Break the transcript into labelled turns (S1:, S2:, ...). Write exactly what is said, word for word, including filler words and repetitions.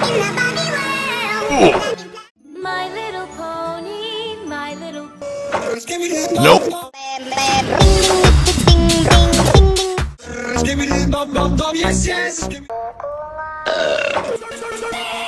S1: My little pony, my little.
S2: Nope.
S3: Yes, yes.